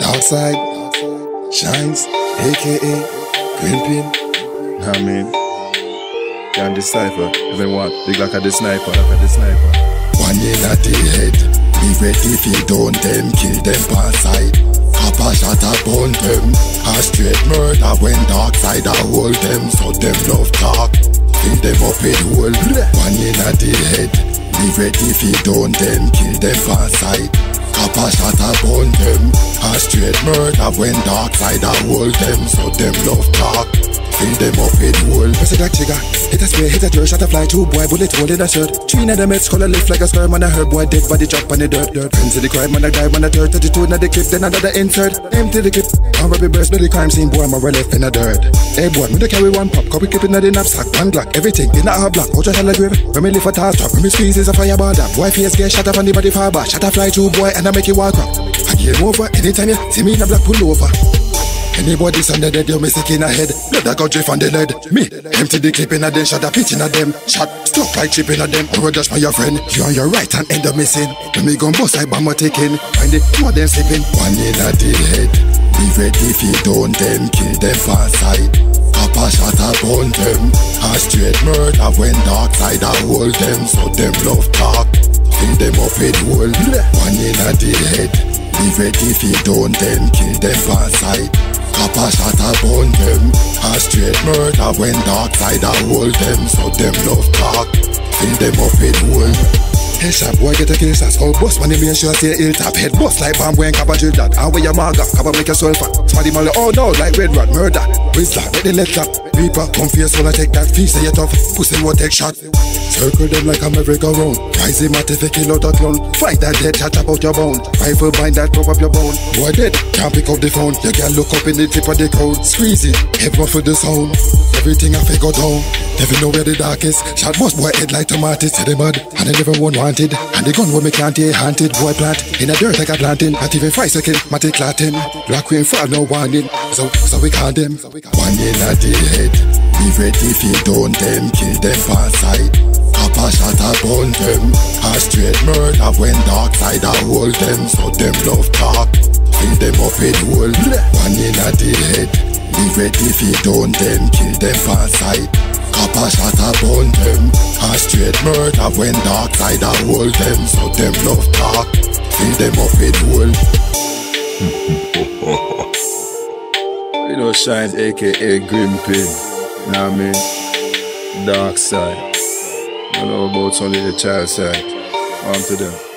Dark Side, Shines, aka Grimpin. I mean, can't decipher. Everyone, big like a sniper, One in at the head, be ready if you don't them, kill them past side. Copper shot upon them, a straight murder when Dark Side a hold them, so them love talk. Fill them up with hole. One in at the head, be ready if you don't them, kill them past side. Copper shot upon them, a straight murder when Dark Side a hold them, so them love talk. Fill them up with hole. Press that trigger, hit a spray, hit a dirt, shot a fly, two boy, bullet hole in a shirt. Three of them heads, color lift like a sperm, man I heard boy dead body drop on the dirt. Friends of the crime, man I die, man I dirt. 32 in the clip, then another insert. Empty the clip, I'm rapping burst, but the crime scene, boy, I'm a left in the dirt. Hey boy, me to carry one pop, copy clip in the knapsack, one Glock, everything in a block, out your hell a grave. When me lift a tall drop, when me squeeze is a fireball dab. Boy face get shot up on the body far back, shot a fly, two boy, and I make you walk up. I game over, anytime you see me in a black pull over. Anybody under dead, you me sick in a head. Blood that got drift on the lead. Me, empty the clip in a them, shot a pitch in a them. Shot, stop like chip in a them. Or dash by your friend. You on your right hand end up missing. When me gun bust, I bomb a taking. Find it, two of them sleeping. One in a the head, be ready if you don't them, kill them fast side. Copper shot upon them, a straight murder when Dark Side a hold them, so them love talk. Fill them up with hole. One in a the head, be ready if you don't them, kill them fast side. Copper shot upon them, a straight murder when Dark Side a hold them, so them love talk. Fill them up with hole. Headshot boy get a kill shots, all bust money me and sure say hilltop. Head bust like bomb when copper drill that. And where your maga, copper make your soul fat. Smarty molly, oh no, like red rat, murder. Whistler, make the lead clap. Reaper, come fierce when I take that fee, say you tough. Pussy will take shot. Circle them like a merry-go-round. Rise him at if you kill out a clown. Fight that dead, chop out your bone. Rifle bind that, pop up your bone. Boy dead, can't pick up the phone. You can look up in the tip of the code. Squeeze it, head muffle the sound. Everything I figure down. Never know where the dark is. Shot bust boy head like tomatoes. Say the mud, and they never one wanted. And the gun where me can't hear haunted. Boy plant in a dirt like a planting. Not even 5 seconds, matic clatting. Black queen fall no warning. So we can't them. One in a the head, be ready if you don't them, kill them fast side. Copper shot upon them, a straight murder when Dark Side a hold them, so them love talk. Fill them up with hole. One in a the head, be ready if you don't them, kill them fast side. Copper shot upon them, a straight murder when Dark Side a hold them, so them love talk. Fill them up with hole. You know, Shines, aka Grimpin. Know what I mean? Dark Side. I know about only the child side. On to them.